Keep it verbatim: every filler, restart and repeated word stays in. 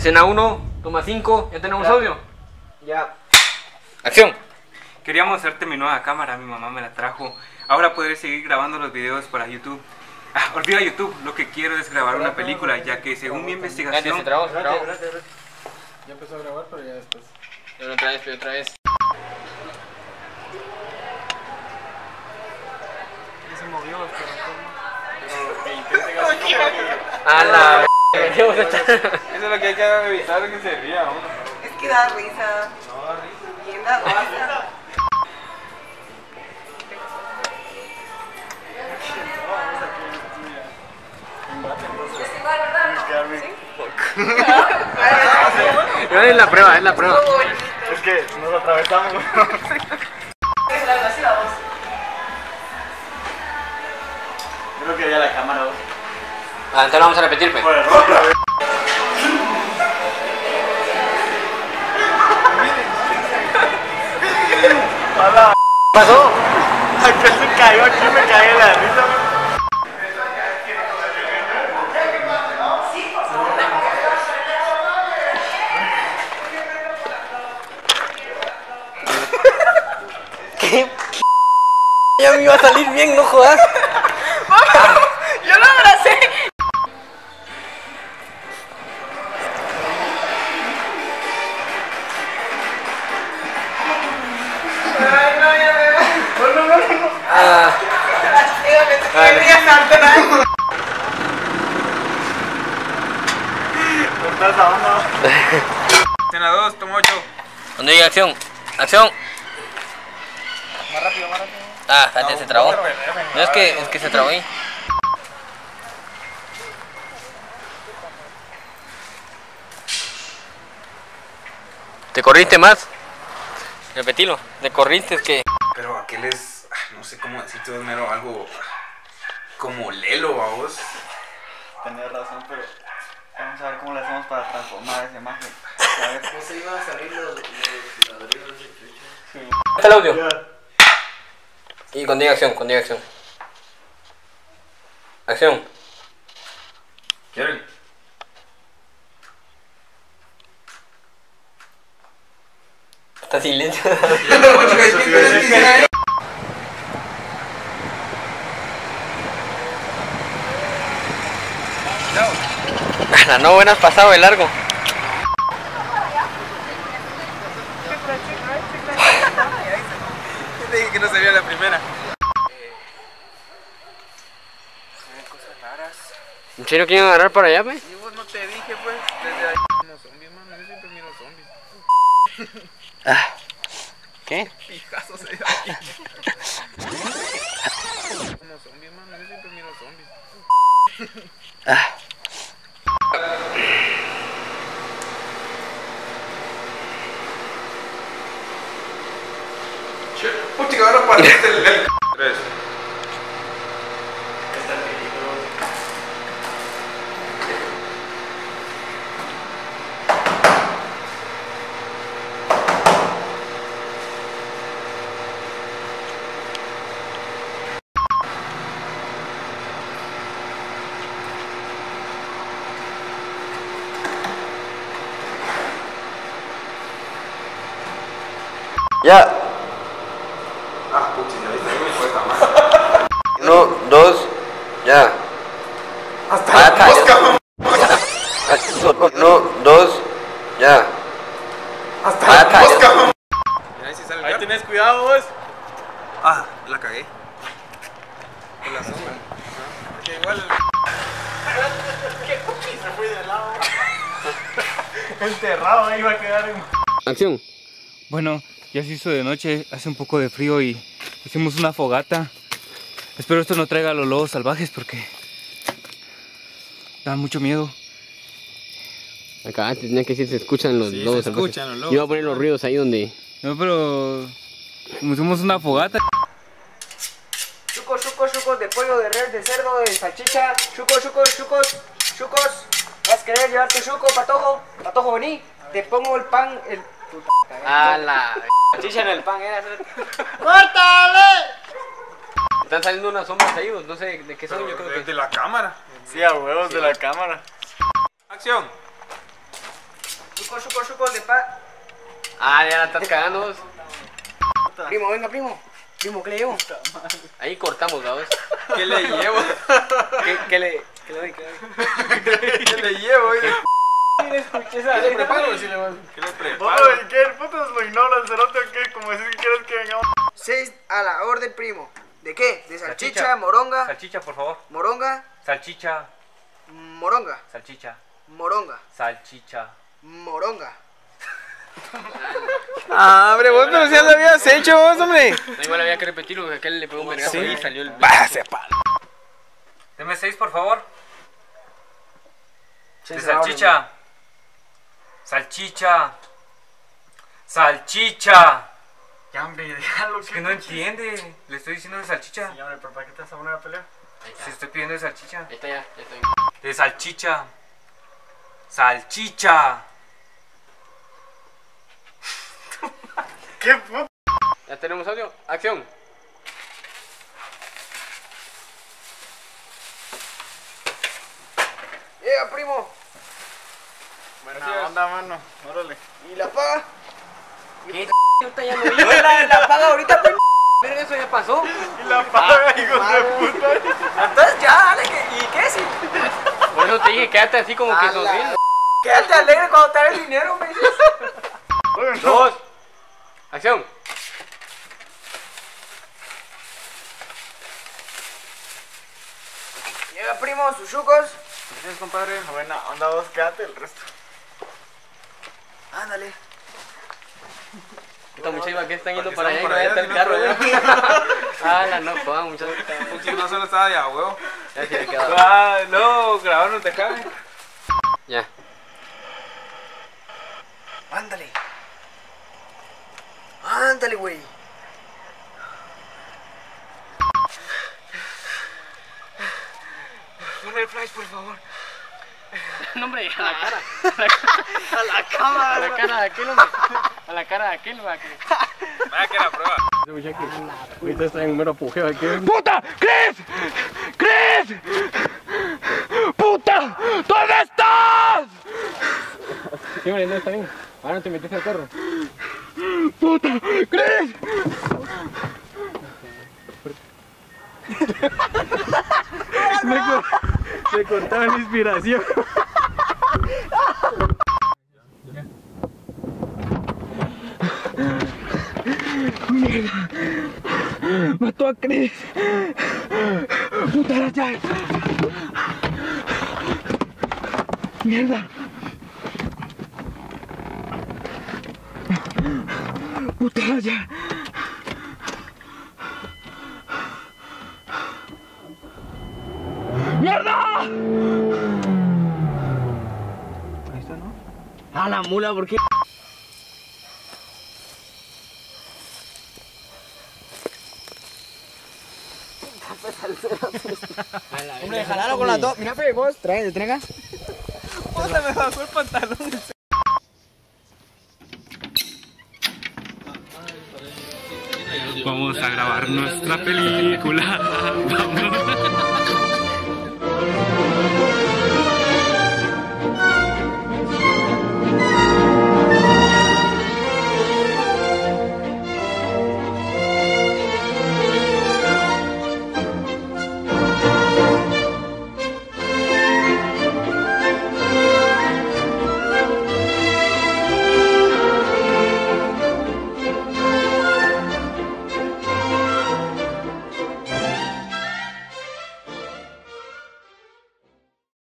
Escena uno, toma cinco, ¿ya tenemos Ya. audio? Ya. Acción. Queríamos hacerte mi nueva cámara, mi mamá me la trajo. Ahora podré seguir grabando los videos para YouTube. Ah, olvida YouTube, lo que quiero es grabar una película, ya que según mi investigación... Se trabó, se trabó. Espérate, espérate. Ya empezó a grabar, pero ya después. Pero otra vez, pero otra vez. Ya se movió, pero que intenten así como que... A la Eso es lo que hay que revisar, que se ría uno. Es que da risa. No, da risa. Bien da risa. No, es la prueba, es la prueba. Es que nos atravesamos. Creo que ya la cámara, vos. Ah, entonces lo vamos a repetir, pues. Por error, otra vez. ¿Qué pasó? Aquel se cayó, aquí me caí de la risa. ¿Qué? Ya me iba a salir bien, no jodas. Yo lo abracé. Ay, no, ya me va. No, no, no, no. Ah, Dígame, ¿qué querías cantar? Corta esa onda. Escena dos, toma ocho. ¿dónde llega acción? Acción. Más rápido, más rápido. Ah, espérate, se trabó. No, es que, es que se trabó ahí. ¿Te corriste más? Repetilo. ¿Te corriste? Es que... Pero aquel es, no sé cómo decirte, es mero algo como Lelo, a vos. Tenés razón, pero vamos a ver cómo le hacemos para transformar esa imagen. A ver. ¿Cómo se iban a salir los ladrillos de ese ¿Está el audio? Ya. Y contigo acción, contigo acción. Acción. ¿Quieren? Está silencio. La no buenas pasado de largo. Te dije que no sería la primera. Se ven cosas raras. ¿En serio quieren agarrar para allá, pues? Y vos no te dije, pues, desde ahí. Como zombies, mano, yo siempre miro zombies. Ah. ¿Qué? Pijazo se da aquí. Como zombies, mano, yo siempre miro zombies. Ah. Che, pucha, que ahora partiste el... el... Tres. Ya. Ah, pucha, ya viste, me cuesta más. Uno, dos, ya. Hasta Ah, la cállate. mosca, Uno, dos, ya. hasta Ah, la cállate. mosca. Mira ahí si sale el Ahí gato. tenés cuidado, vos. Ah, la cagué. Por la sombra. Que igual. Se fue de lado. Enterrado, ahí va a quedar en... Acción. Bueno, ya se hizo de noche, hace un poco de frío y hicimos una fogata. Espero esto no traiga a los lobos salvajes porque da mucho miedo. Acá tenía que decir se escuchan los Sí, lobos se salvajes. escuchan los lobos. Yo iba a poner los ruidos ahí donde... No, pero como hicimos una fogata. Chucos, chucos, chucos de pollo, de res, de cerdo, de salchicha. Chucos, chucos, chucos, chucos. ¿Vas a querer llevar tu chuco, patojo? Patojo, vení. Te pongo el pan, el... Puta, A la... salchicha en el pan, era... ¡Córtale! Están saliendo unas sombras ahí, no sé de qué son, yo creo que... De la cámara. Sí, a huevos de la cámara. Acción. Chuco, chuco, chuco de pa. Ah, ya la estás cagando vos. Primo, venga, primo. Primo, ¿qué le llevo? Ahí cortamos, ¿sabes? ¿Qué le llevo? ¿Qué, qué le, qué le doy? ¿Qué le doy? ¿Qué le llevo? ¿Qué le escuché esa? ¿Qué le preparo? Si le vas- ¿Qué le preparo? ¿Qué? ¿El puto lo ignora el cerote o qué? Como decir que quieres que vengamos. Seis a la orden, primo. ¿De qué? ¿De salchicha, Salchicha. moronga, Salchicha, por favor. moronga, Salchicha, moronga, salchicha, moronga, salchicha. moronga? Ah, hombre, vos pero si ya lo habías hecho vos, hombre. No, igual había que repetirlo porque aquel le pegó un vergazo y salió el... Va, sepa. Deme seis, por favor. De Seis a la orden, salchicha. Salchicha. Salchicha. Ya, hombre, déjalo Es que no entiende. Le estoy diciendo de salchicha. Ya, hombre, pero ¿para qué te vas a poner a pelear? Si estoy pidiendo de salchicha. Ahí está ya, ya estoy. De salchicha. Salchicha. ¿Qué puto? Ya tenemos audio. Acción. Llega, primo. Buena onda, mano. Órale. ¿Y la paga? ¿Qué ahorita ya no iba? la, la paga ahorita, primo. Pero eso ya pasó. Y la paga, hijos de puta. Entonces ya, dale. que- ¿Y qué si? Por eso te dije, quédate así como que A la- sonriendo. Quédate alegre cuando te dé el dinero, me dices. Dos. Acción. Llega, primo, sus chucos. Gracias, compadre. Buena onda, vos quédate el resto. Ándale. Esta muchacha que están yendo Porque para allá y no estamos vaya a para estar el allá, carro. Ah, la no, jodan, muchachos. Si no solo estaba de a huevo. Ya se le quedó. Ah, no, grabar no te cabe. Ya. Ándale. Ándale, güey. Ponle el flash, por favor. No, hombre, a la cara. A la cámara. A la cara de aquel, hombre. A la cara de aquel, va. Vaya que la prueba. Ahorita está en un mero apogeo aquí. ¡Puta! ¡Chris! ¡Chris! ¡Puta! ¿Dónde estás? Sí, hombre, no está bien. Ahora no te metes al carro. ¡Puta! ¡Chris! Se cortaba la inspiración. ¡Mató a Chris! ¡Puta la llave! ¡Mierda! ¡Puta la llave! ¡Mierda! Ahí está, ¿no? A la mula, ¿por qué? Hombre, jalalo con las dos. Mira, Fede, vos, trae, traiga. Puta, me bajó el pantalón. Vamos a grabar nuestra película. Vamos.